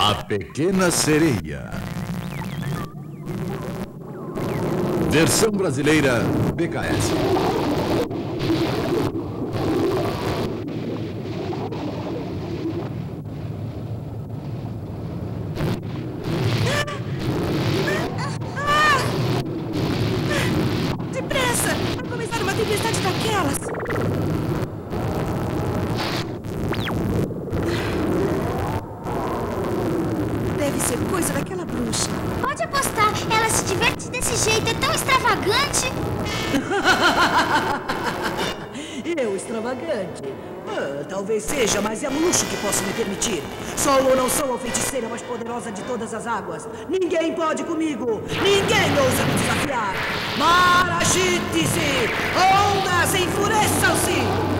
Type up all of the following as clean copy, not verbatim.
A Pequena Sereia. Versão brasileira BKS. Depressa! Vai começar uma tempestade daquelas. Deve ser coisa daquela bruxa. Pode apostar, ela se diverte desse jeito, é tão extravagante. Eu, extravagante? Talvez seja, mas é luxo que posso me permitir. Sou ou não sou a feiticeira mais poderosa de todas as águas. Ninguém pode comigo. Ninguém ousa me desafiar. Mar, agite-se! Ondas, enfureçam-se!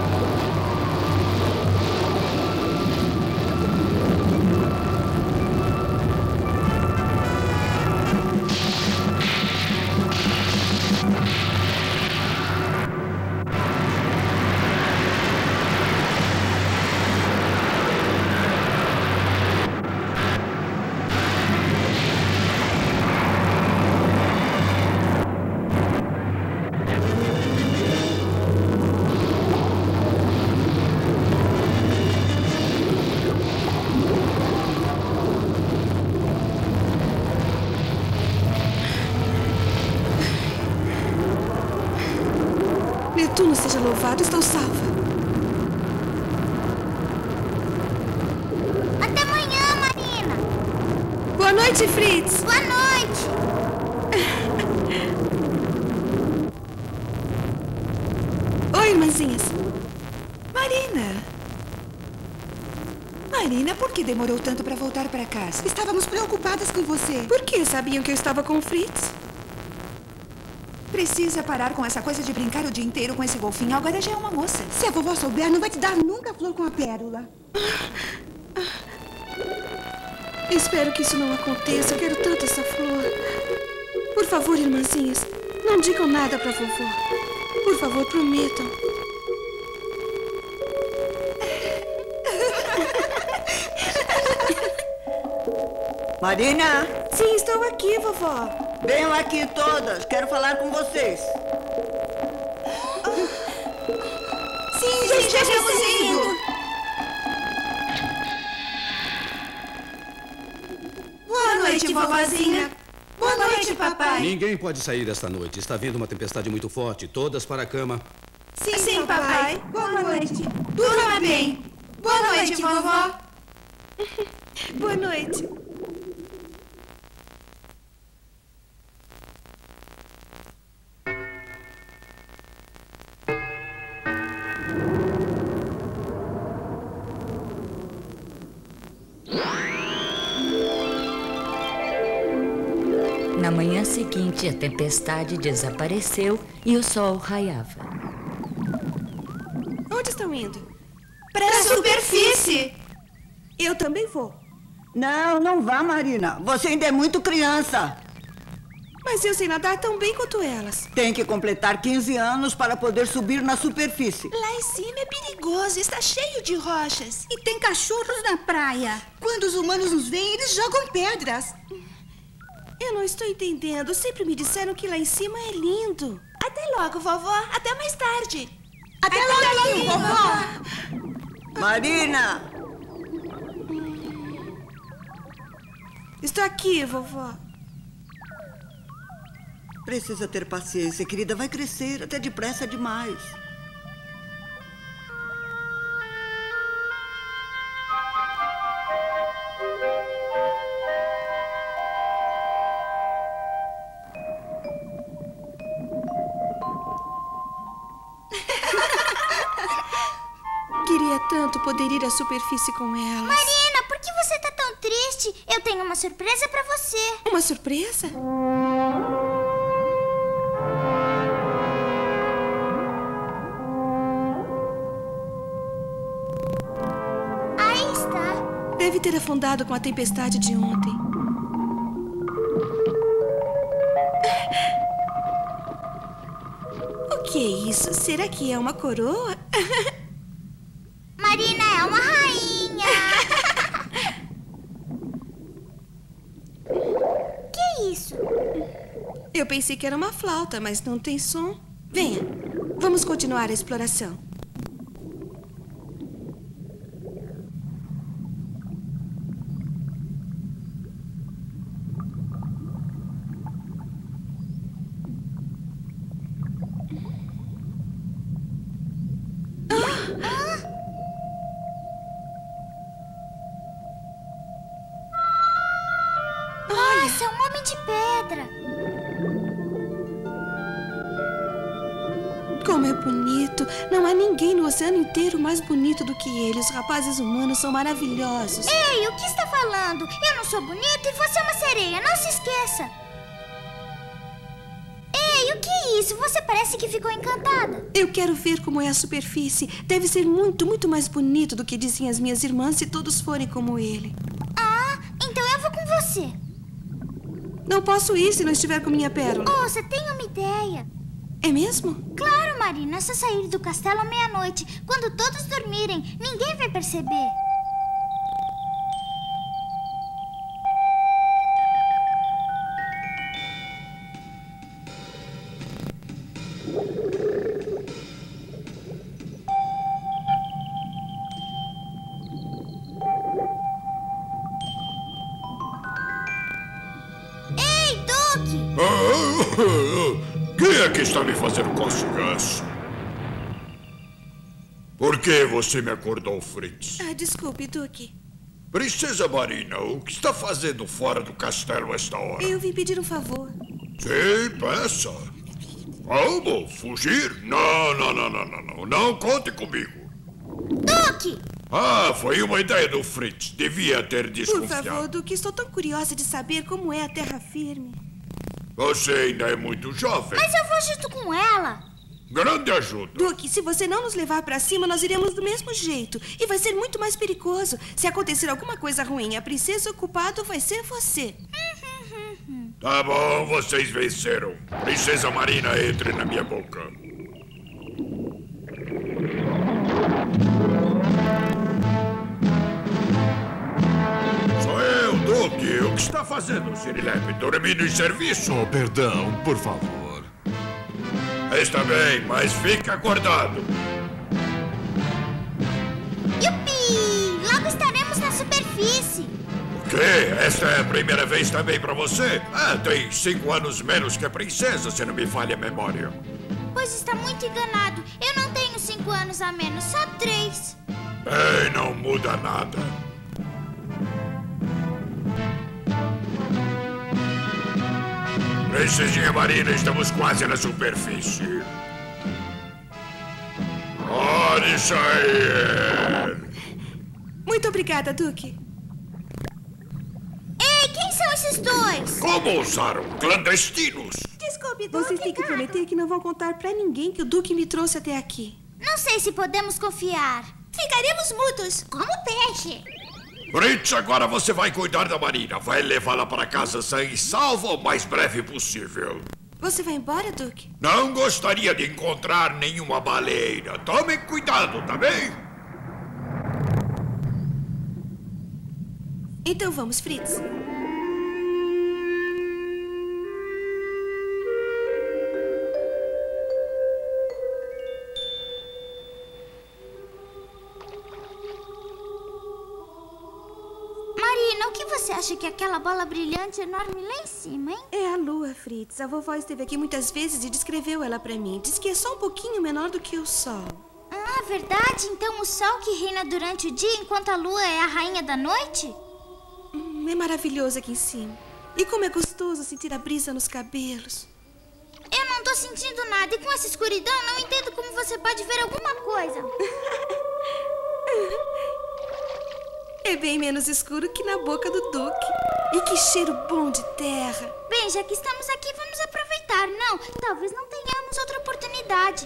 Netuno seja louvado, estou salva. Até amanhã, Marina. Boa noite, Fritz. Boa noite. Oi, irmãzinhas. Marina. Marina, por que demorou tanto para voltar para casa? Estávamos preocupadas com você. Por que sabiam que eu estava com o Fritz? Precisa parar com essa coisa de brincar o dia inteiro com esse golfinho. Agora já é uma moça. Se a vovó souber, não vai te dar nunca flor com a pérola. Espero que isso não aconteça. Eu quero tanto essa flor. Por favor, irmãzinhas, não digam nada pra vovó. Por favor, prometam. Marina, Sim, estou aqui, vovó. venham aqui todas. Quero falar com vocês. Sim, já estamos indo. Boa noite, vovozinha. Boa noite, papai. Ninguém pode sair esta noite. Está vindo uma tempestade muito forte. Todas para a cama. Sim, papai. Boa noite. Durma bem. Boa noite, vovó. Boa noite. Na manhã seguinte, a tempestade desapareceu e o sol raiava. Onde estão indo? Para a superfície. Eu também vou. Não, não vá, Marina. Você ainda é muito criança. Mas eu sei nadar tão bem quanto elas. Tem que completar 15 anos para poder subir na superfície. Lá em cima é perigoso, está cheio de rochas. E tem cachorros na praia. Quando os humanos nos veem, eles jogam pedras. Eu não estou entendendo. Sempre me disseram que lá em cima é lindo. Até logo, vovó. Até mais tarde. Até logo, vovó. Marina! Estou aqui, vovó. Precisa ter paciência, querida. Vai crescer até depressa demais. Queria tanto poder ir à superfície com elas. Marina, por que você tá tão triste? Eu tenho uma surpresa pra você. Uma surpresa? Aí está. Deve ter afundado com a tempestade de ontem. O que é isso? Será que é uma coroa? Marina é uma rainha. pensei que era uma flauta, mas não tem som. Venha, vamos continuar a exploração. Nossa, é um homem de pedra. Como é bonito. Não há ninguém no oceano inteiro mais bonito do que ele. Os rapazes humanos são maravilhosos. Ei, o que está falando? Eu não sou bonita e você é uma sereia, não se esqueça. Ei, o que é isso? Você parece que ficou encantada. Eu quero ver como é a superfície. Deve ser muito, muito mais bonito do que dizem as minhas irmãs se todos forem como ele. Ah, então eu vou com você. Não posso ir se não estiver com minha pérola. Oh, você tem uma ideia. É mesmo? Claro, Marina, é só sair do castelo à meia-noite. Quando todos dormirem, ninguém vai perceber. Ei, Duque! Quem é que está me fazendo cócegas? Por que você me acordou, Fritz? Ah, desculpe, Duque. Princesa Marina, o que está fazendo fora do castelo esta hora? Eu vim pedir um favor. Sim, peça. Como? Fugir? Não. Não conte comigo. Duque! Ah, foi uma ideia do Fritz. Devia ter Por desconfiado. favor, Duque, estou tão curiosa de saber como é a terra firme. Você ainda é muito jovem. Mas eu vou junto com ela. Grande ajuda. Duque, se você não nos levar pra cima, nós iremos do mesmo jeito. E vai ser muito mais perigoso. Se acontecer alguma coisa ruim, a princesa, o culpado vai ser você. Tá bom, vocês venceram. Princesa Marina, entre na minha boca. Sou eu, Duque. O que está fazendo, Sirilepe? Dormindo em serviço? Oh, perdão, por favor. Está bem, mas fique acordado. Yupi! Logo estaremos na superfície. O quê? Esta é a primeira vez também pra você? Ah, tem 5 anos menos que a princesa, se não me falha a memória. Pois está muito enganado. Eu não tenho 5 anos a menos, só 3. Bem, não muda nada. Princesinha Marina, estamos quase na superfície. Pode sair. Muito obrigada, Duque. Ei, quem são esses dois? Como ousaram? Clandestinos? Desculpe, Duque. Vocês têm que prometer que não vão contar pra ninguém que o Duque me trouxe até aqui. Não sei se podemos confiar. Ficaremos mudos, como peixe. Fritz, agora você vai cuidar da Marina. Vai levá-la para casa sã e salva o mais breve possível. Você vai embora, Duque? Não gostaria de encontrar nenhuma baleia. Tome cuidado, tá bem? Então vamos, Fritz. Marina, o que você acha que é aquela bola brilhante enorme lá em cima, hein? É a lua, Fritz. A vovó esteve aqui muitas vezes e descreveu ela pra mim. Diz que é só um pouquinho menor do que o sol. Ah, verdade? Então o sol que reina durante o dia enquanto a lua é a rainha da noite? É maravilhoso aqui em cima. E como é gostoso sentir a brisa nos cabelos. Eu não tô sentindo nada e com essa escuridão não entendo como você pode ver alguma coisa. É bem menos escuro que na boca do Duque. E que cheiro bom de terra. Bem, já que estamos aqui, vamos aproveitar. Não, talvez não tenhamos outra oportunidade.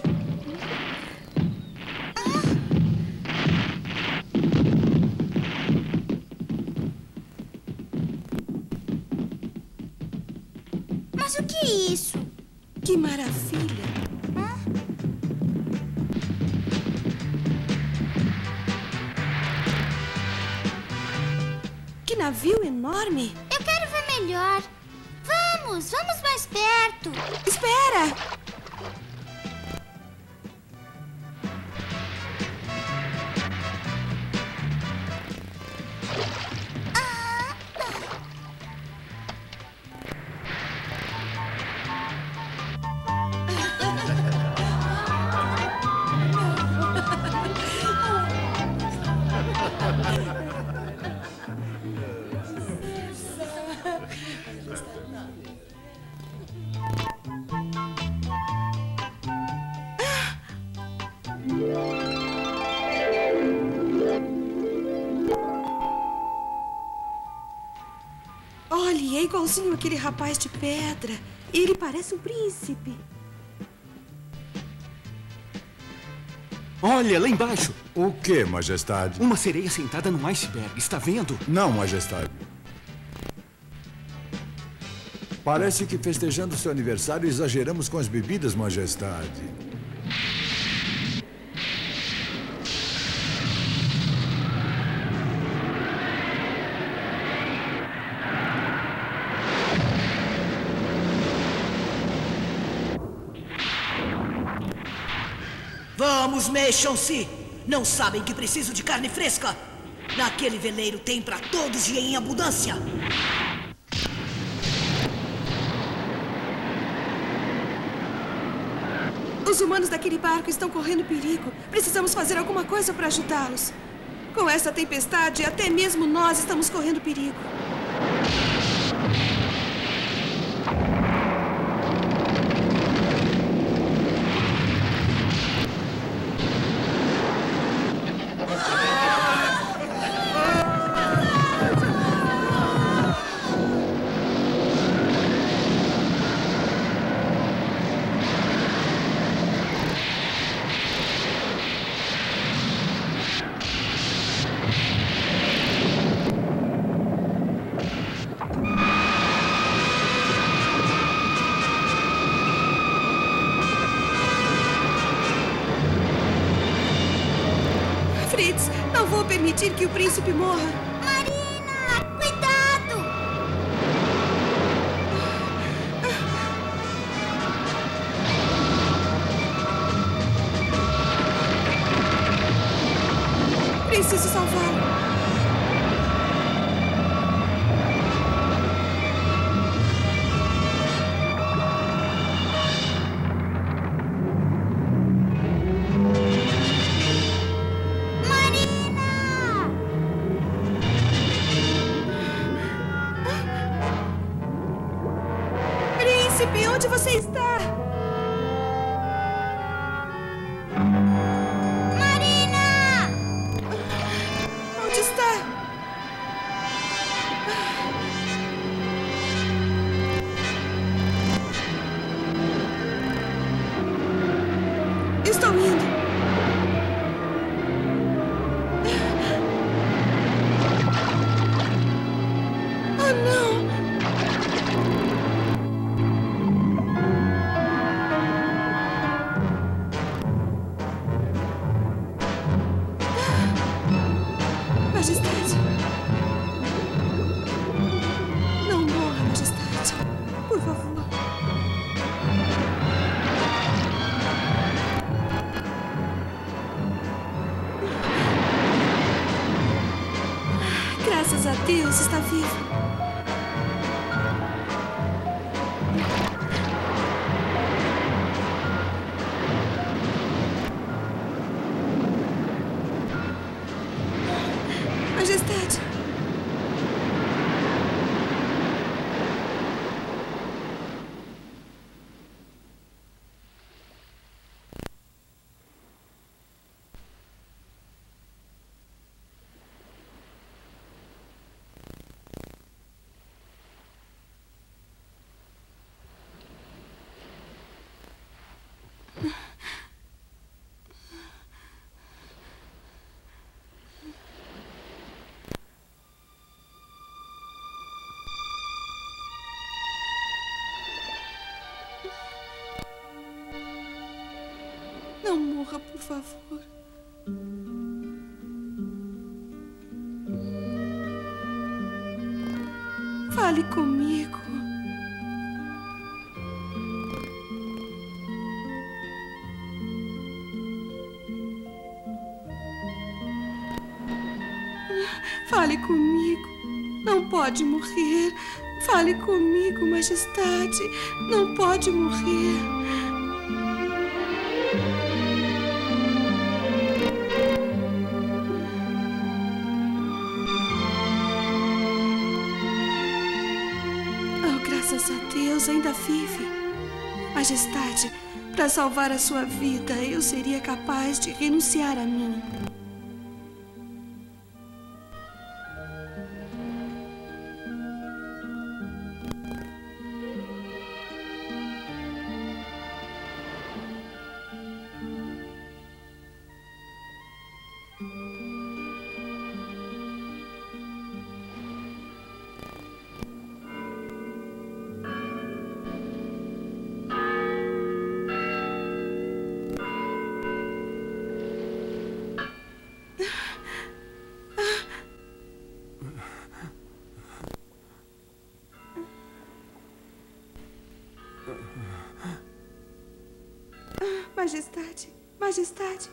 Mas o que é isso? Que maravilha. Que navio enorme. Eu quero ver melhor. Vamos! Vamos mais perto. Espera! Olhe, é igualzinho aquele rapaz de pedra. Ele parece um príncipe. Olha, lá embaixo. O que, Majestade? Uma sereia sentada num iceberg. Está vendo? Não, Majestade. Parece que festejando seu aniversário exageramos com as bebidas, Majestade. Vamos, mexam-se! Não sabem que preciso de carne fresca? Naquele veleiro tem pra todos e em abundância. Os humanos daquele barco estão correndo perigo. Precisamos fazer alguma coisa para ajudá-los. Com essa tempestade, até mesmo nós estamos correndo perigo. Fritz, não vou permitir que o príncipe morra. Marina, cuidado! Preciso salvá-lo. Príncipe, onde você está? Marina! Onde está? Estou indo. Oh, não! Majestade. Não morra, Majestade. Por favor. Graças a Deus, está vivo. Majestade. Não morra, por favor. Fale comigo. Fale comigo. Não pode morrer. Fale comigo, Majestade. Não pode morrer. Oh, graças a Deus, ainda vive. Majestade, para salvar a sua vida, eu seria capaz de renunciar a mim. Majestade, Majestade.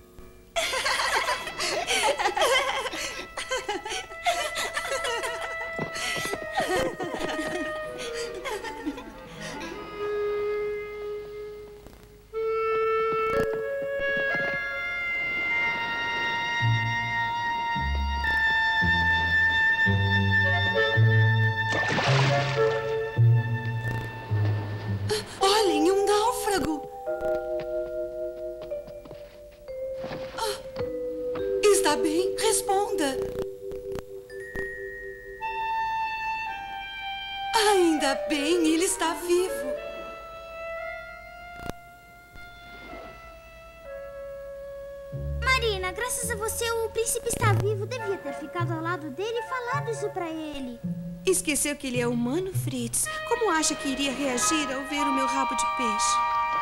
Olhem, um náufrago. Está bem? Responda. Ainda bem, ele está vivo. Marina, graças a você o príncipe está vivo. Devia ter ficado ao lado dele e falado isso pra ele. Esqueceu que ele é humano, Fritz? Como acha que iria reagir ao ver o meu rabo de peixe?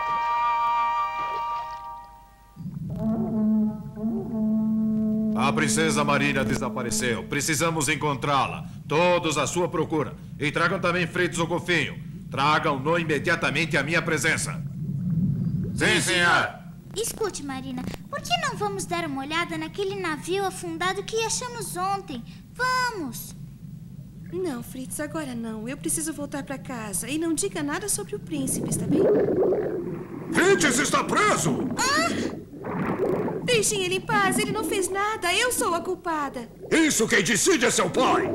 A princesa Marina desapareceu. Precisamos encontrá-la. Todos à sua procura. E tragam também Fritz o golfinho. Tragam-no imediatamente à minha presença. Sim, senhor. Escute, Marina, por que não vamos dar uma olhada naquele navio afundado que achamos ontem? Vamos! Não, Fritz, agora não. Eu preciso voltar para casa. E não diga nada sobre o príncipe, está bem? Fritz está preso! Deixem ele em paz. Ele não fez nada. Eu sou a culpada. Isso quem decide é seu pai!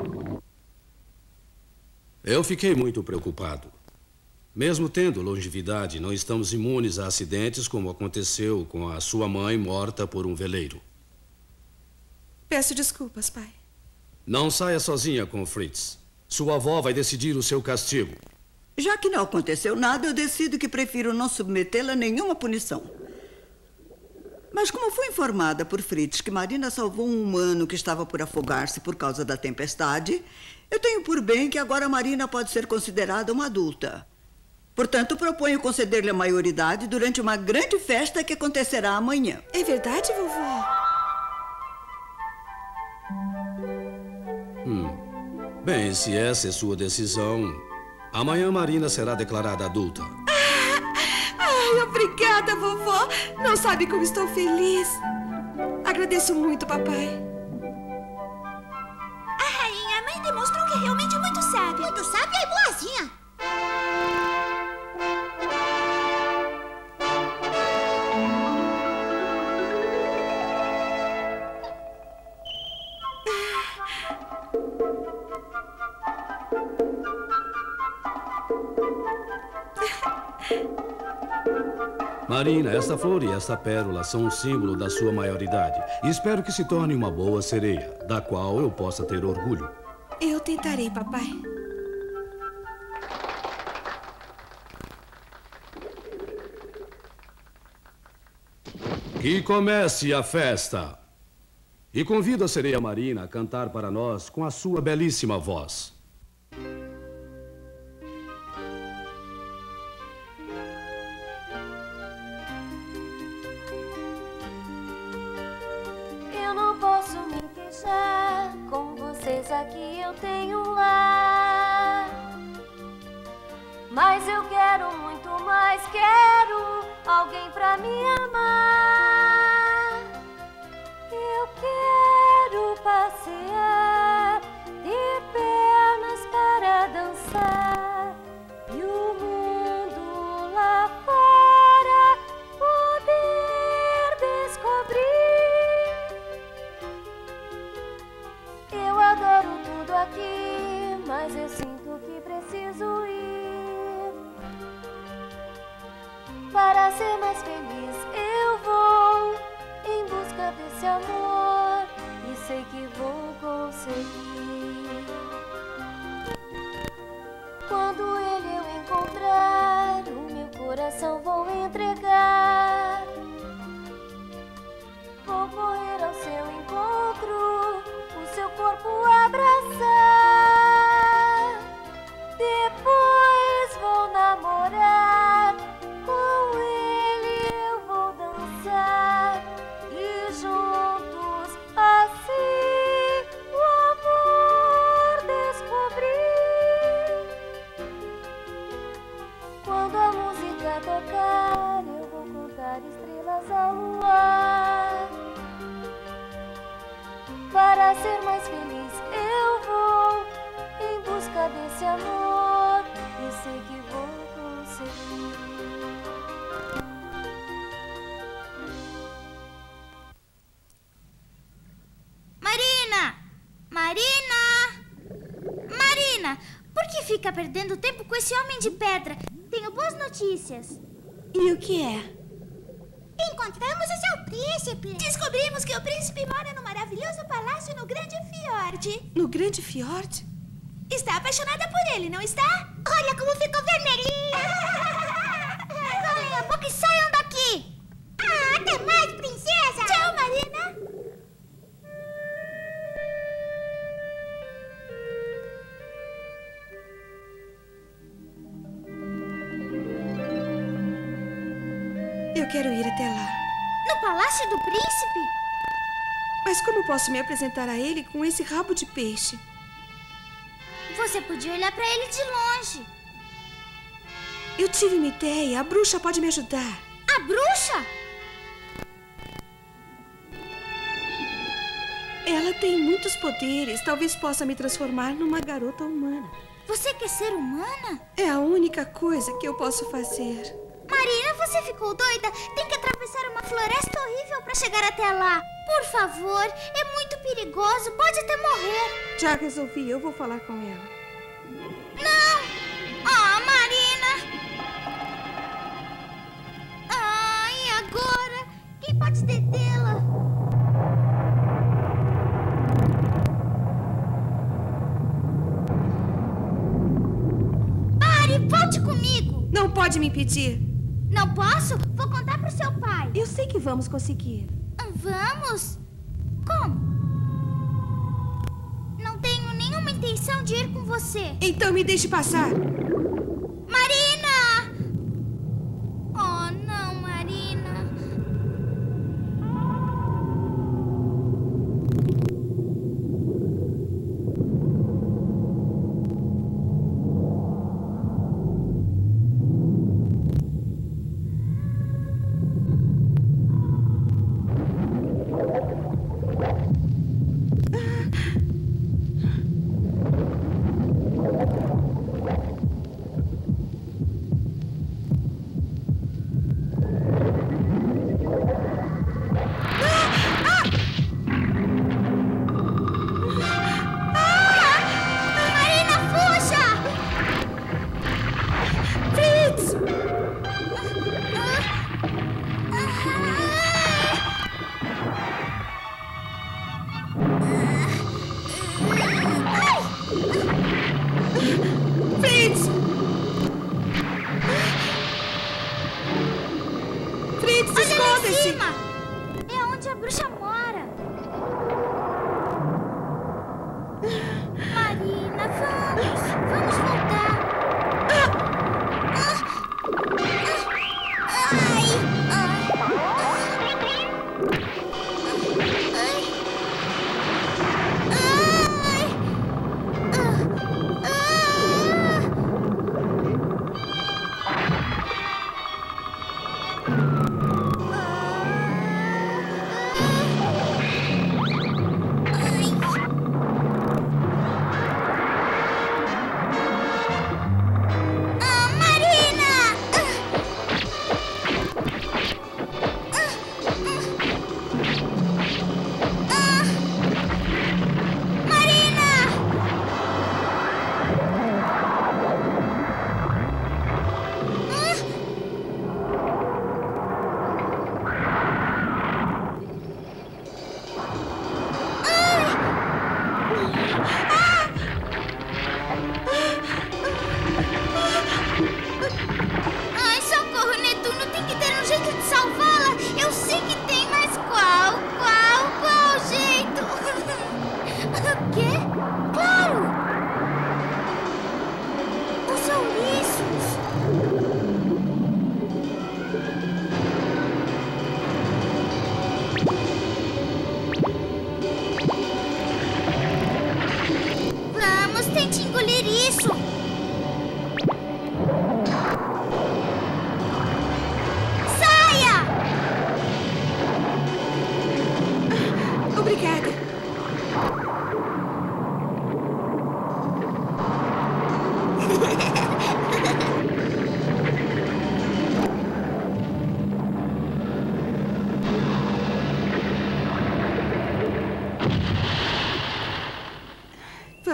Eu fiquei muito preocupado. Mesmo tendo longevidade, não estamos imunes a acidentes como aconteceu com a sua mãe morta por um veleiro. Peço desculpas, pai. Não saia sozinha com Fritz. Sua avó vai decidir o seu castigo. Já que não aconteceu nada, eu decido que prefiro não submetê-la a nenhuma punição. Mas como fui informada por Fritz que Marina salvou um humano que estava por afogar-se por causa da tempestade, eu tenho por bem que agora Marina pode ser considerada uma adulta. Portanto, proponho conceder-lhe a maioridade durante uma grande festa que acontecerá amanhã. É verdade, vovó? Bem, se essa é sua decisão, amanhã Marina será declarada adulta. Ai, obrigada, vovó. Não sabe como estou feliz. Agradeço muito, papai. A rainha mãe demonstrou que é realmente muito sábia. Muito sábia e boazinha. Marina, esta flor e esta pérola são um símbolo da sua maioridade. E espero que se torne uma boa sereia, da qual eu possa ter orgulho. Eu tentarei, papai. Que comece a festa! E convido a sereia Marina a cantar para nós com a sua belíssima voz. Eu não posso me queixar, com vocês aqui eu tenho um lar. Mas eu quero muito mais, quero alguém pra me amar. Eu quero passear ser mais feliz eu vou em busca desse amor e sei que vou conseguir. Quando ele eu encontrar, o meu coração vou entregar. Vou correr ao seu encontro, o seu corpo abraçar. Depois vou namorar, com ele eu vou dançar. E juntos assim o amor descobrir. Quando a música tocar, eu vou contar estrelas ao luar. Para ser mais feliz eu vou em busca desse amor e sei que vou conseguir. Marina! Marina! Marina! Por que fica perdendo tempo com esse homem de pedra? Tenho boas notícias. E o que é? Encontramos o seu príncipe. Descobrimos que o príncipe mora no maravilhoso palácio no Grande Fiord. No Grande Fiord? Está apaixonada por ele, não está? Olha como ficou vermelhinha. Calem a boca e saiam daqui! Até mais, princesa. Tchau, Marina. Eu quero ir até lá. No Palácio do Príncipe? Mas como posso me apresentar a ele com esse rabo de peixe? Você podia olhar para ele de longe. Eu tive uma ideia. A bruxa pode me ajudar. A bruxa? Ela tem muitos poderes. Talvez possa me transformar numa garota humana. Você quer ser humana? É a única coisa que eu posso fazer. Marina, você ficou doida? Tem que atravessar uma floresta horrível para chegar até lá. Por favor, é muito perigoso. Pode até morrer. Já resolvi. Eu vou falar com ela. Não! Ah, Marina! Ah, e agora? Quem pode detê-la? Pare! Volte comigo! Não pode me impedir. Não posso? Vou contar pro seu pai. Eu sei que vamos conseguir. Vamos? Como? Não tenho nenhuma intenção de ir com você. Então me deixe passar. Marina! Oh, não, Marina. É onde a bruxa mora. Marina, vamos voltar.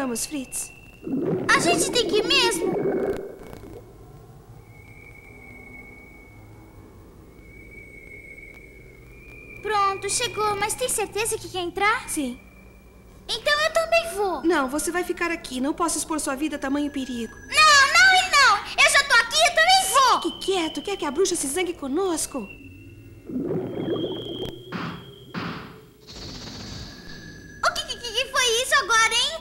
Vamos, Fritz. A gente tem que ir mesmo? Pronto, chegou. Mas tem certeza que quer entrar? Sim. Então eu também vou. Não, você vai ficar aqui. Não posso expor sua vida a tamanho perigo. Não, não e não. Eu já tô aqui, eu também vou. Fique quieto. Quer que a bruxa se zangue conosco? O que foi isso agora, hein?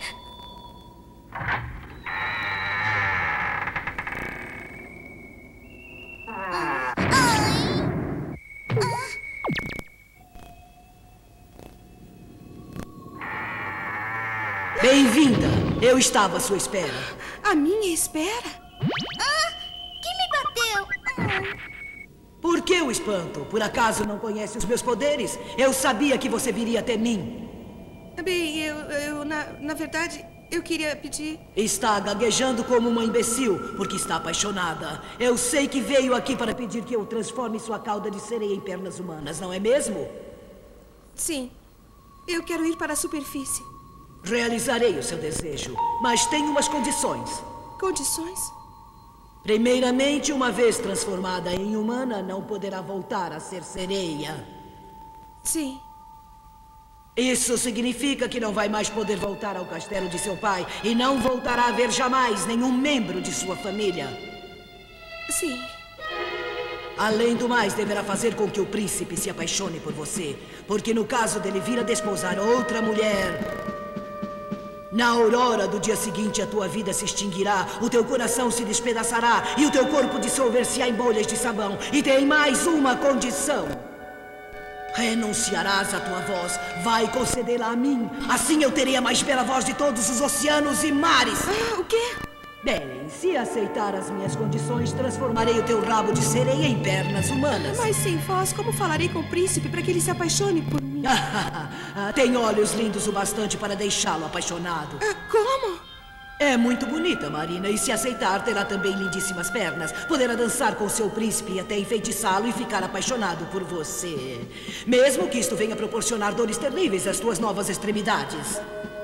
Bem-vinda! Eu estava à sua espera. À minha espera? Quem me bateu? Por que o espanto? Por acaso não conhece os meus poderes? Eu sabia que você viria até mim. Bem, na verdade, eu queria pedir... Está gaguejando como uma imbecil, porque está apaixonada. Eu sei que veio aqui para pedir que eu transforme sua cauda de sereia em pernas humanas, não é mesmo? Sim. Eu quero ir para a superfície. Realizarei o seu desejo, mas tenho umas condições. Condições? Primeiramente, uma vez transformada em humana, não poderá voltar a ser sereia. Sim. Isso significa que não vai mais poder voltar ao castelo de seu pai e não voltará a ver jamais nenhum membro de sua família. Sim. Além do mais, deverá fazer com que o príncipe se apaixone por você, porque no caso dele vir a desposar outra mulher... Na aurora do dia seguinte, a tua vida se extinguirá, o teu coração se despedaçará e o teu corpo dissolver-se-á em bolhas de sabão. E tem mais uma condição. Renunciarás à tua voz, vai concedê-la a mim. Assim eu terei a mais bela voz de todos os oceanos e mares. O quê? Bem, se aceitar as minhas condições, transformarei o teu rabo de sereia em pernas humanas. Mas sem voz, como falarei com o príncipe para que ele se apaixone por mim? Tem olhos lindos o bastante para deixá-lo apaixonado. Como? É muito bonita, Marina, e se aceitar, terá também lindíssimas pernas. Poderá dançar com seu príncipe e até enfeitiçá-lo e ficar apaixonado por você. Mesmo que isto venha proporcionar dores terríveis às tuas novas extremidades.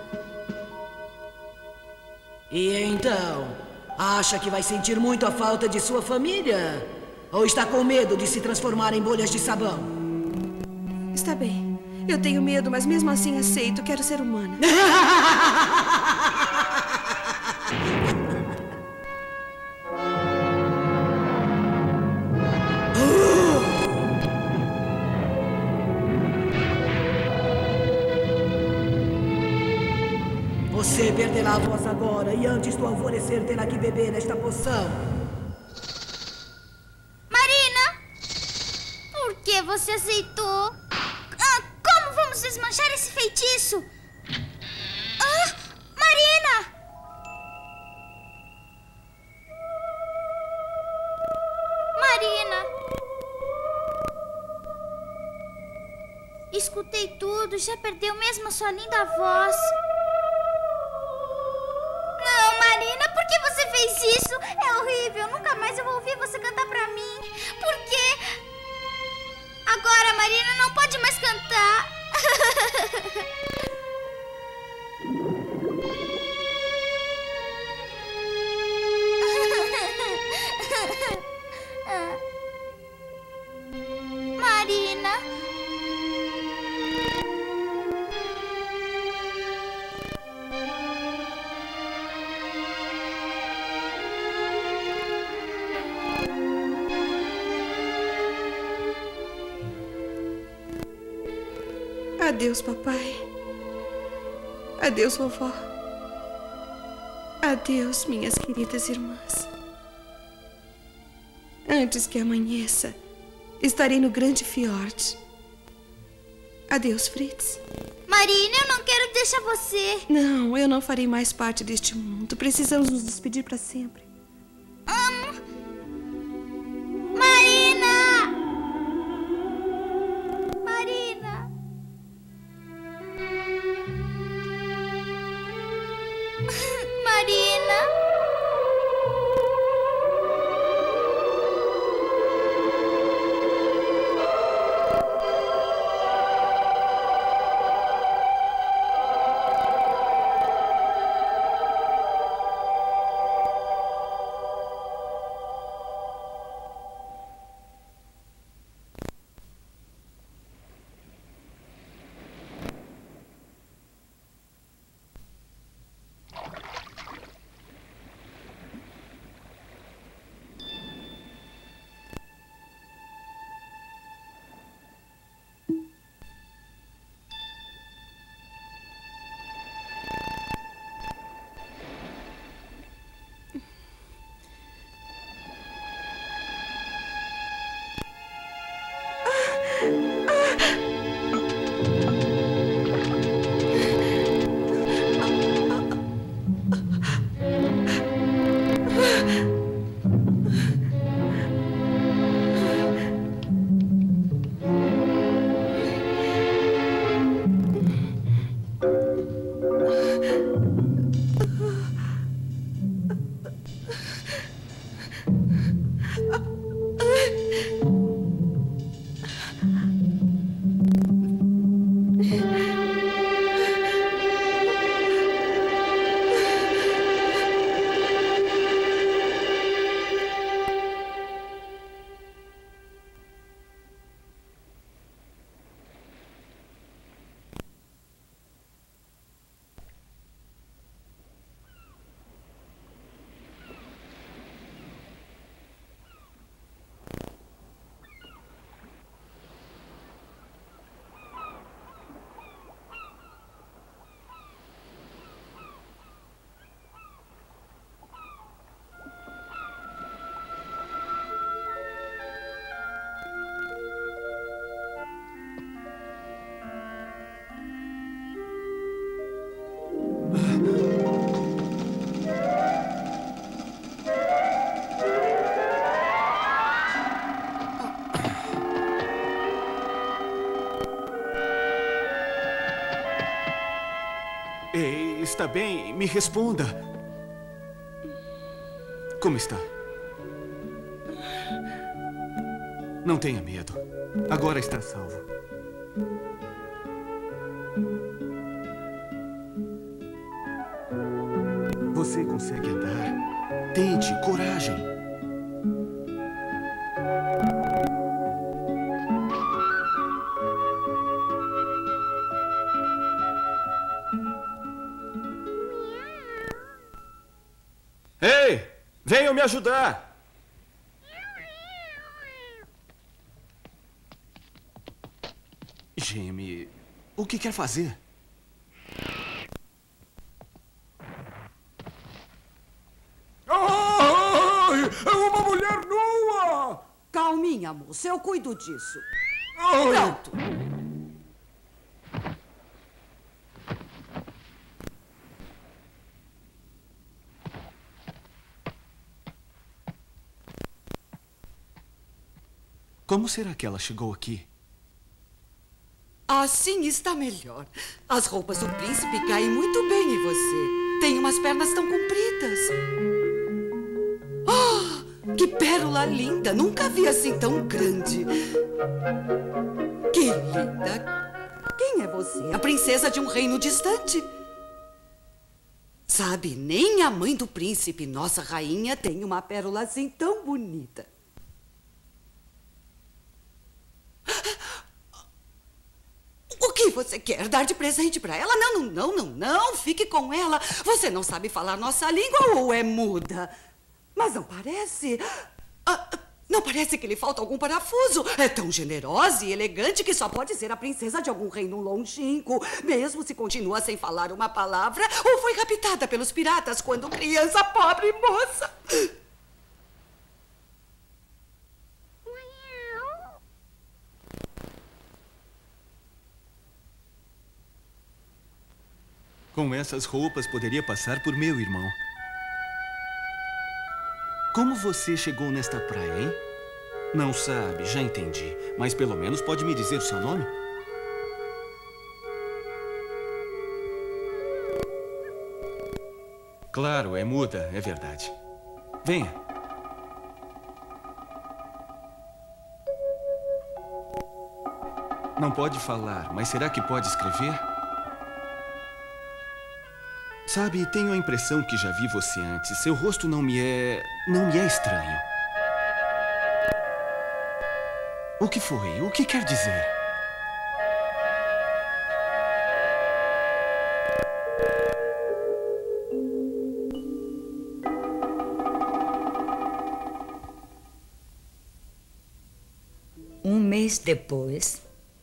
E então, acha que vai sentir muito a falta de sua família? Ou está com medo de se transformar em bolhas de sabão? Está bem. Eu tenho medo, mas mesmo assim aceito. Quero ser humana. Você perderá a voz agora e antes do alvorecer terá que beber esta poção. Marina! Por que você aceitou? Como vamos desmanchar esse feitiço? Marina! Marina! Escutei tudo, já perdeu mesmo a sua linda voz. Não, Marina, por que você fez isso? É horrível, nunca mais eu vou ouvir você cantar pra mim. Por quê? Agora a Marina não pode mais cantar. Marina. Adeus, papai. Adeus, vovó. Adeus, minhas queridas irmãs. Antes que amanheça, estarei no grande fiord. Adeus, Fritz. Marina, eu não quero deixar você. Não, eu não farei mais parte deste mundo. Precisamos nos despedir para sempre. Marina! Marina! Marina! está bem? Me responda. Como está? Não tenha medo. Agora está salvo. Você consegue andar. Tente, coragem. Ei! Venham me ajudar! Jamie, o que quer fazer? Ai, é uma mulher nua! Calminha, moça. Eu cuido disso. Ai. Pronto. Como será que ela chegou aqui? Assim está melhor. As roupas do príncipe caem muito bem em você. Tem umas pernas tão compridas. Oh, que pérola linda! Nunca vi assim tão grande. Que linda! Quem é você? A princesa de um reino distante? Sabe, nem a mãe do príncipe, nossa rainha, tem uma pérola assim tão bonita. O que você quer? Dar de presente para ela? Não. Fique com ela. Você não sabe falar nossa língua ou é muda? Mas não parece... não parece que lhe falta algum parafuso. É tão generosa e elegante que só pode ser a princesa de algum reino longínquo, mesmo se continua sem falar uma palavra ou foi raptada pelos piratas quando criança, pobre moça. Com essas roupas, poderia passar por meu irmão. Como você chegou nesta praia, hein? Não sabe, já entendi. Mas pelo menos pode me dizer o seu nome? Claro, é muda, é verdade. Venha. Não pode falar, mas será que pode escrever? Sabe, tenho a impressão que já vi você antes. Seu rosto não me é estranho. O que foi? O que quer dizer? Um mês depois...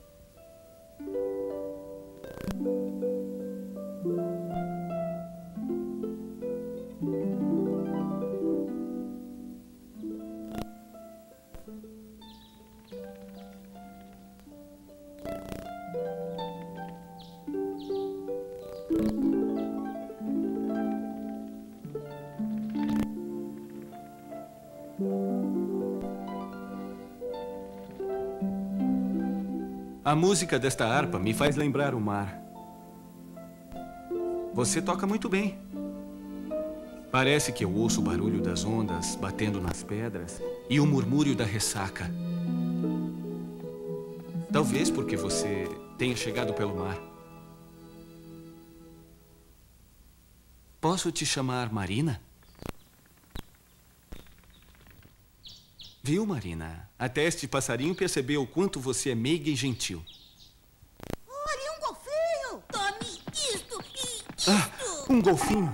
A música desta harpa me faz lembrar o mar. Você toca muito bem. Parece que eu ouço o barulho das ondas batendo nas pedras e o murmúrio da ressaca. Talvez porque você tenha chegado pelo mar. Posso te chamar Marina? Viu, Marina? Até este passarinho percebeu o quanto você é meiga e gentil. Olha, um golfinho! Tome isto e isto! Ah, um golfinho.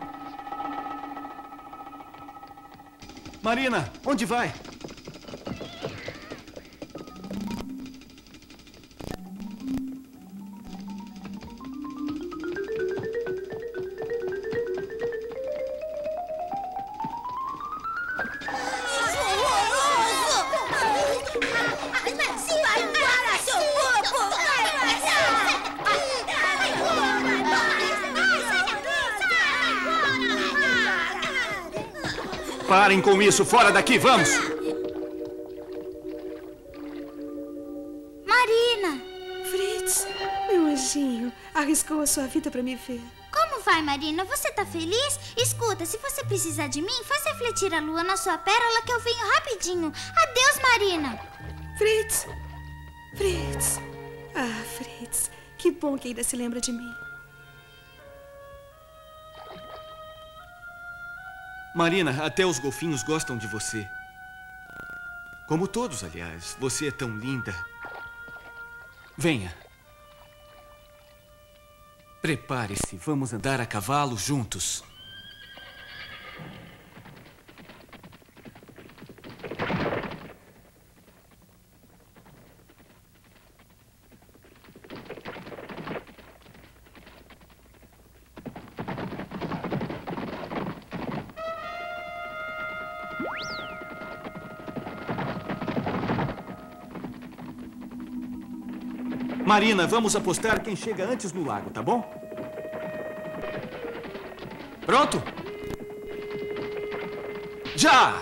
Marina, onde vai? Parem com isso! Fora daqui! Vamos! Marina! Fritz, meu anjinho, arriscou a sua vida para me ver. Como Como vai, Marina? Você tá feliz? Escuta, se você precisar de mim, faça refletir a lua na sua pérola que eu venho rapidinho. Adeus, Marina. Fritz! Fritz! Ah, Fritz, que bom que ainda se lembra de mim. Marina, até os golfinhos gostam de você. Como todos, aliás. Você é tão linda. Venha. Prepare-se, vamos andar a cavalo juntos. Marina, vamos apostar quem chega antes no lago, tá bom? Pronto? Já!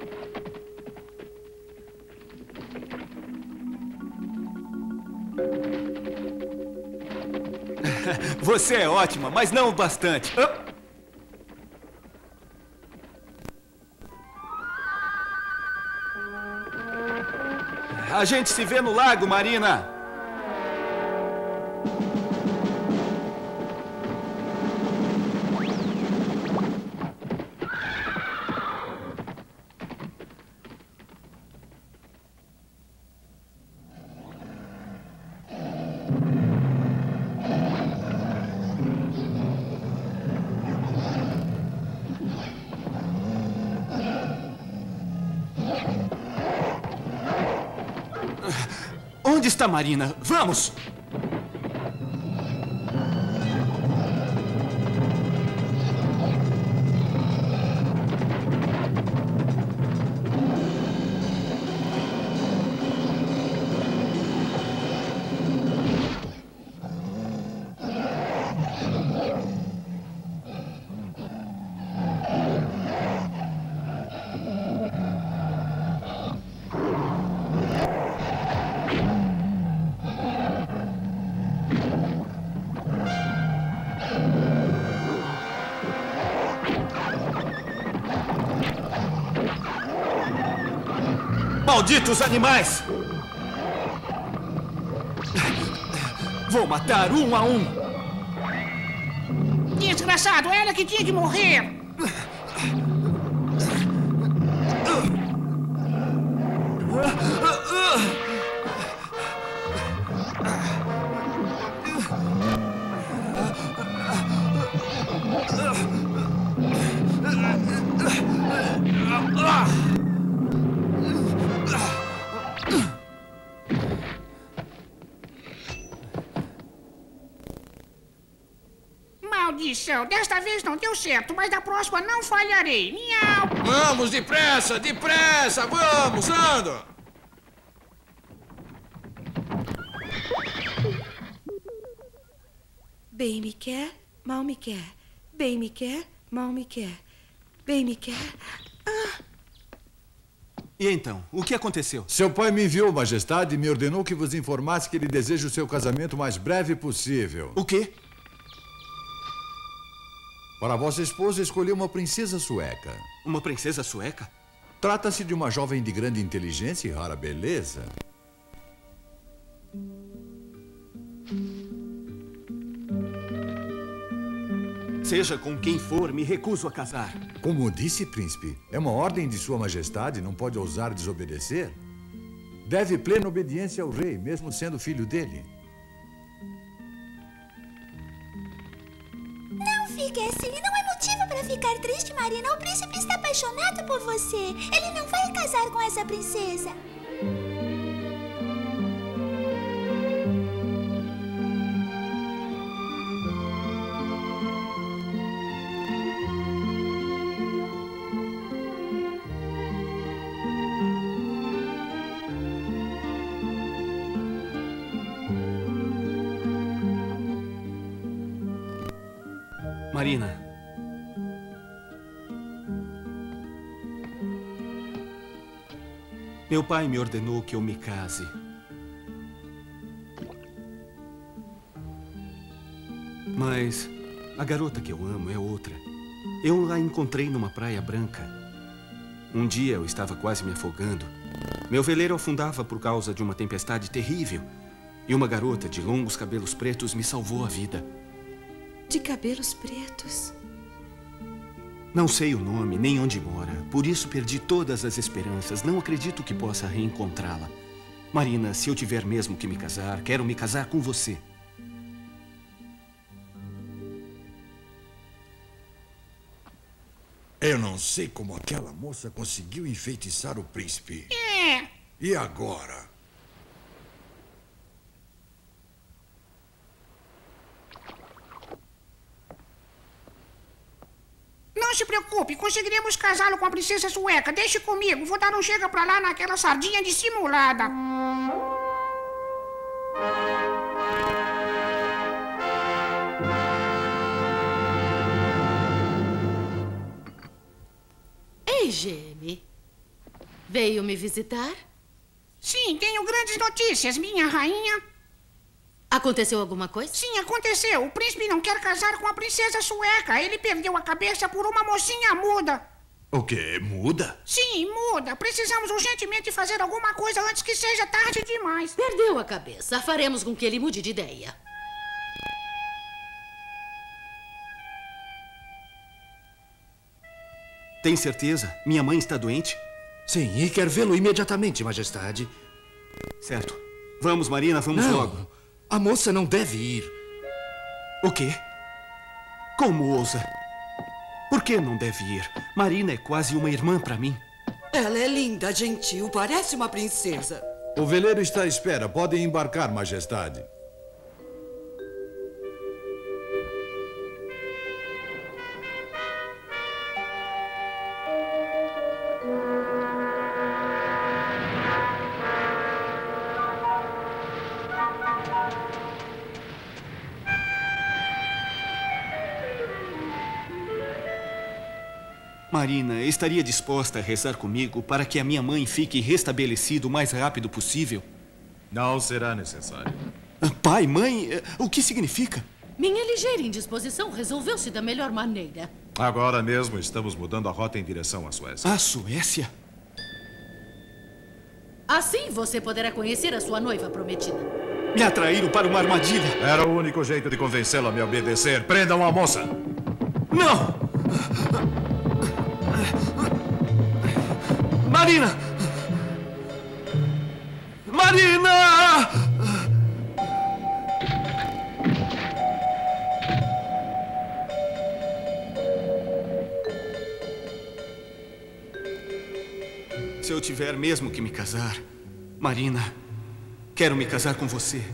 Você é ótima, mas não o bastante. A gente se vê no lago, Marina. Onde está Marina? Vamos! Malditos animais! Vou matar um a um! Desgraçado, ela que tinha que morrer! Maldição, desta vez não deu certo, mas da próxima não falharei. Miau! Vamos, depressa, depressa! Vamos, anda! Bem me quer, mal me quer. Bem me quer, mal me quer. Bem me quer. Ah. E então, o que aconteceu? Seu pai me enviou, Majestade, e me ordenou que vos informasse que ele deseja o seu casamento o mais breve possível. O quê? Para vossa esposa, escolheu uma princesa sueca. Uma princesa sueca? Trata-se de uma jovem de grande inteligência e rara beleza. Seja com quem for, me recuso a casar. Como disse, príncipe, é uma ordem de sua majestade, não pode ousar desobedecer. Deve plena obediência ao rei, mesmo sendo filho dele. Não fique assim, não é motivo para ficar triste, Marina. O príncipe está apaixonado por você. Ele não vai casar com essa princesa. Marina. Meu pai me ordenou que eu me case. Mas A garota que eu amo é outra. Eu a encontrei numa praia branca. Um dia eu estava quase me afogando. Meu veleiro afundava por causa de uma tempestade terrível. E uma garota de longos cabelos pretos me salvou a vida. De cabelos pretos? Não sei o nome, nem onde mora. Por isso perdi todas as esperanças. Não acredito que possa reencontrá-la. Marina, se eu tiver mesmo que me casar, quero me casar com você. Eu não sei como aquela moça conseguiu enfeitiçar o príncipe. É. E agora? Não se preocupe, conseguiremos casá-lo com a princesa sueca. Deixe comigo, vou dar um chega pra lá naquela sardinha dissimulada. Ei, Geme. Veio me visitar? Sim, tenho grandes notícias, minha rainha. Aconteceu alguma coisa? Sim, aconteceu. O príncipe não quer casar com a princesa sueca. Ele perdeu a cabeça por uma mocinha muda. O quê? Muda? Sim, muda. Precisamos urgentemente fazer alguma coisa antes que seja tarde demais. Perdeu a cabeça. Faremos com que ele mude de ideia. Tem certeza? Minha mãe está doente? Sim, e quer vê-lo imediatamente, Majestade. Certo. Vamos, Marina, vamos logo. A moça não deve ir. O quê? Como ousa? Por que não deve ir? Marina é quase uma irmã para mim. Ela é linda, gentil, parece uma princesa. O veleiro está à espera. Podem embarcar, Majestade. Marina, estaria disposta a rezar comigo para que a minha mãe fique restabelecida o mais rápido possível? Não será necessário. Pai, mãe, o que significa? Minha ligeira indisposição resolveu-se da melhor maneira. Agora mesmo estamos mudando a rota em direção à Suécia. A Suécia? Assim você poderá conhecer a sua noiva prometida. Me atraíram para uma armadilha. Era o único jeito de convencê-la a me obedecer. Prendam a moça! Não! Marina! Marina! Se eu tiver mesmo que me casar, Marina, quero me casar com você.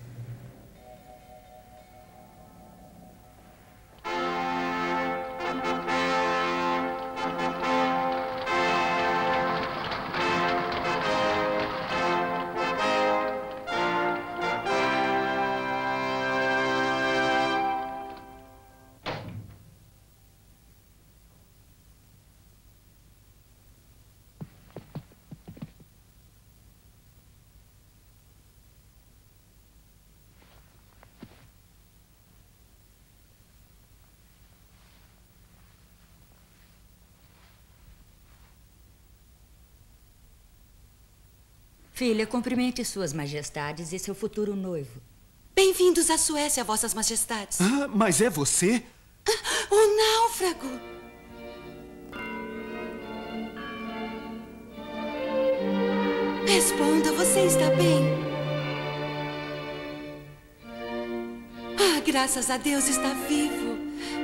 Filha, cumprimente suas majestades e seu futuro noivo. Bem-vindos à Suécia, vossas majestades. Ah, mas é você? O náufrago. Responda, você está bem? Ah, graças a Deus está vivo.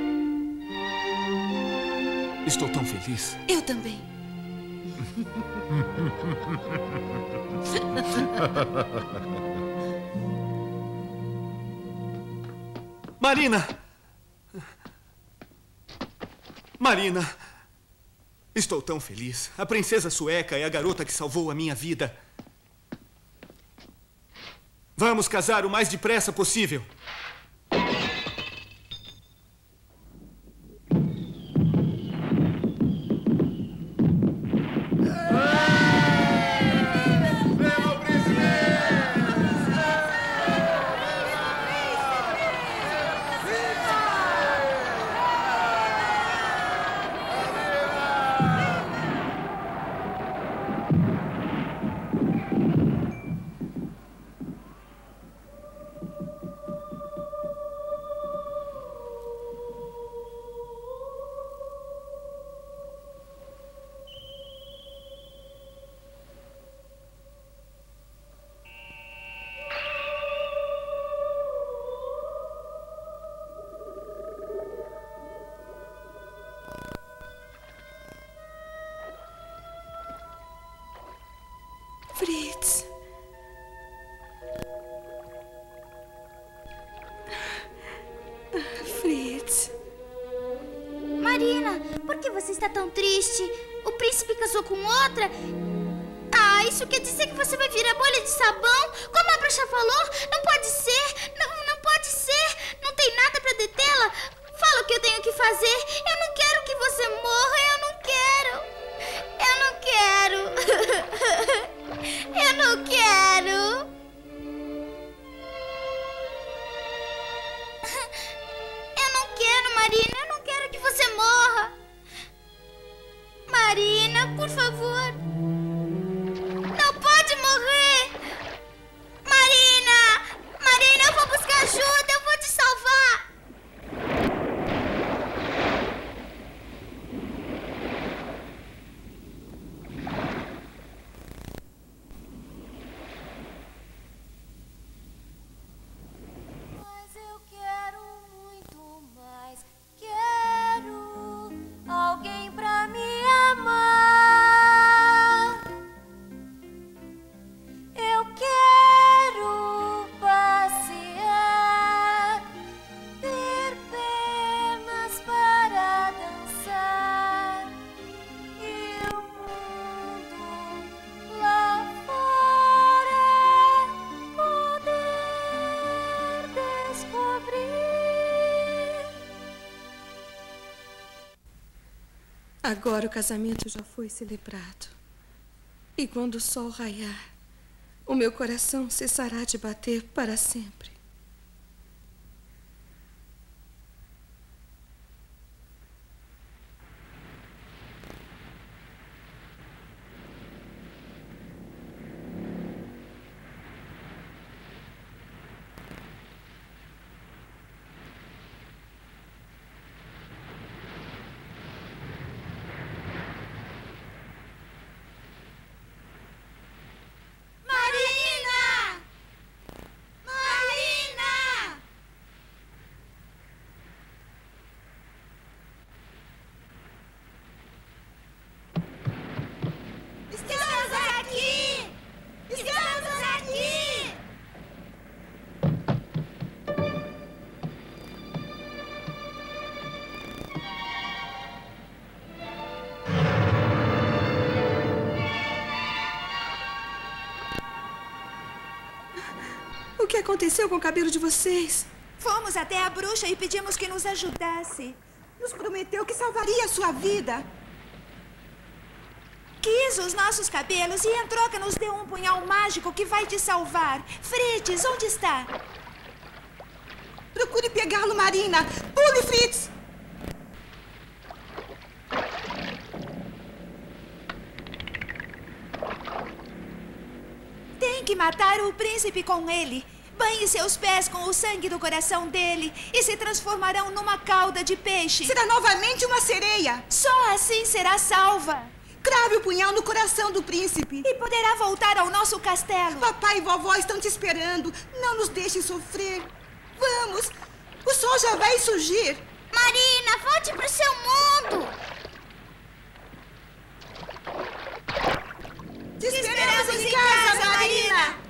Estou tão feliz. Eu também. Marina! Marina! Estou tão feliz. A princesa sueca é a garota que salvou a minha vida. Vamos casar o mais depressa possível. Por que você está tão triste? O príncipe casou com outra? Ah, isso quer dizer que você vai virar bolha de sabão? Como a bruxa falou? Não pode ser! Não pode ser! Não tem nada para detê-la! Fala o que eu tenho que fazer! Eu não quero que você morra! Eu não quero! Eu não quero! Eu não quero! Eu não quero, Marina! Eu não quero que você morra! Marina, por favor! Não pode morrer! Marina! Marina, eu vou buscar ajuda! Eu vou te salvar! Mas eu quero muito mais. Quero alguém pra me amar. Eu quero passear, ter pernas para dançar e o mundo lá fora poder descobrir. Agora o casamento já foi celebrado. E quando o sol raiar, o meu coração cessará de bater para sempre. Marina! Marina! Estamos aqui! Estamos aqui! O que aconteceu com o cabelo de vocês? Fomos até a bruxa e pedimos que nos ajudasse. Nos prometeu que salvaria a sua vida. Quis os nossos cabelos e em troca nos deu um punhal mágico que vai te salvar. Fritz, onde está? Procure pegá-lo, Marina. Pule, Fritz! Tem que matar o príncipe com ele. Banhe seus pés com o sangue do coração dele e se transformarão numa cauda de peixe. Será novamente uma sereia. Só assim será salva. Crave o punhal no coração do príncipe. E poderá voltar ao nosso castelo. Papai e vovó estão te esperando. Não nos deixem sofrer. Vamos. O sol já vai surgir. Marina, volte pro seu mundo! Te esperamos em casa, Marina.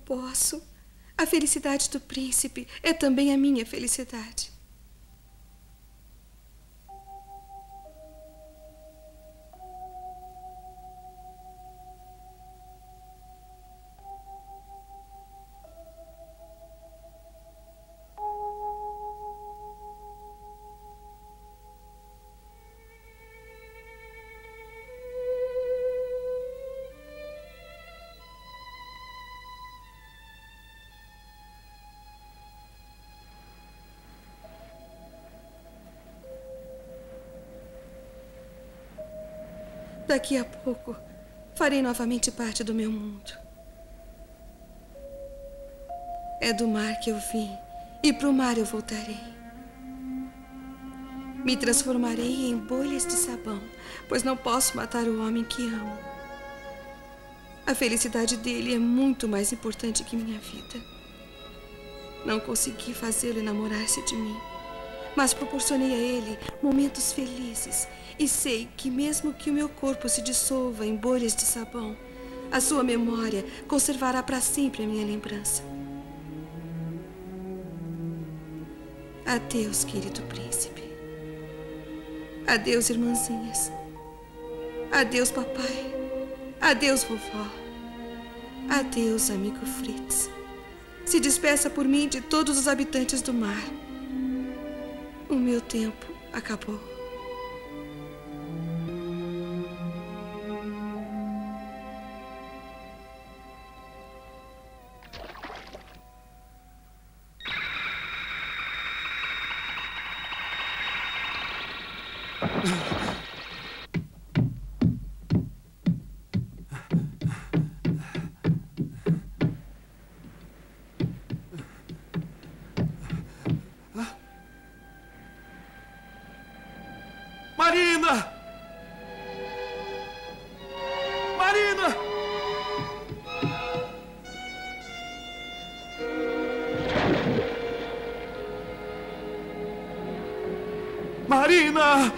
posso. A felicidade do príncipe é também a minha felicidade. Daqui a pouco, farei novamente parte do meu mundo. É do mar que eu vim, e pro mar eu voltarei. Me transformarei em bolhas de sabão, pois não posso matar o homem que amo. A felicidade dele é muito mais importante que minha vida. Não consegui fazê-lo enamorar-se de mim, mas proporcionei a ele momentos felizes. E sei que mesmo que o meu corpo se dissolva em bolhas de sabão, a sua memória conservará para sempre a minha lembrança. Adeus, querido príncipe. Adeus, irmãzinhas. Adeus, papai. Adeus, vovó. Adeus, amigo Fritz. Se despeça por mim de todos os habitantes do mar. O meu tempo acabou. Marina! Marina! Marina!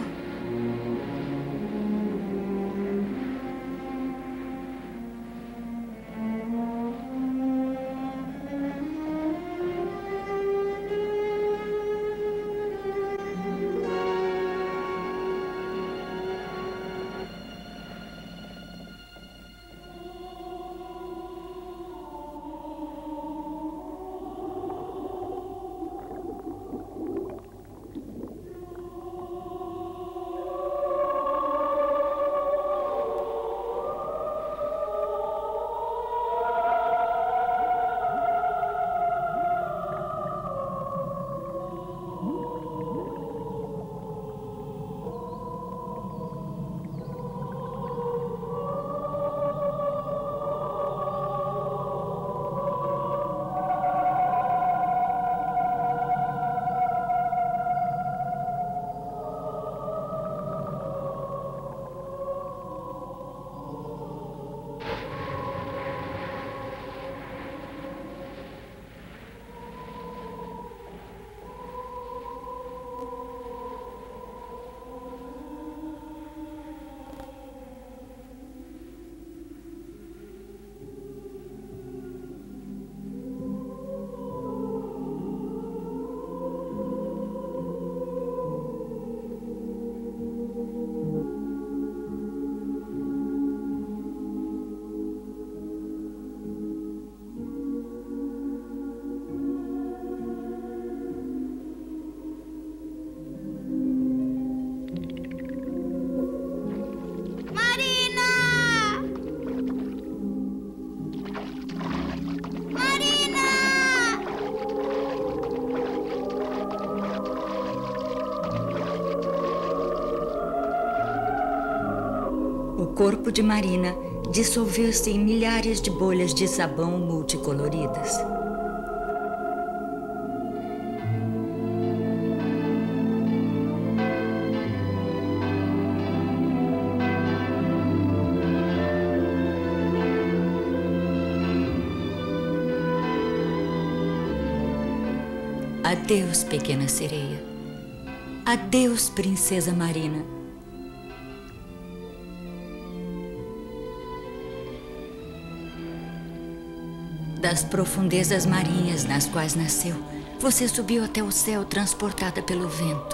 O corpo de Marina dissolveu-se em milhares de bolhas de sabão multicoloridas. Adeus, pequena sereia. Adeus, princesa Marina. Das profundezas marinhas nas quais nasceu, você subiu até o céu transportada pelo vento.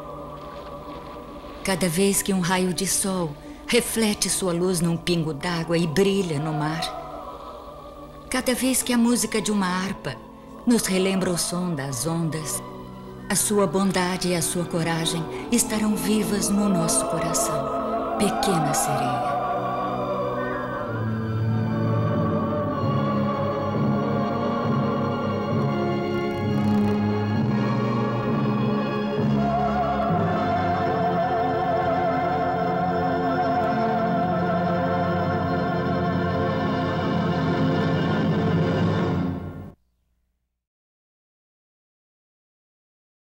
Cada vez que um raio de sol reflete sua luz num pingo d'água e brilha no mar, cada vez que a música de uma harpa nos relembra o som das ondas, a sua bondade e a sua coragem estarão vivas no nosso coração, pequena sereia.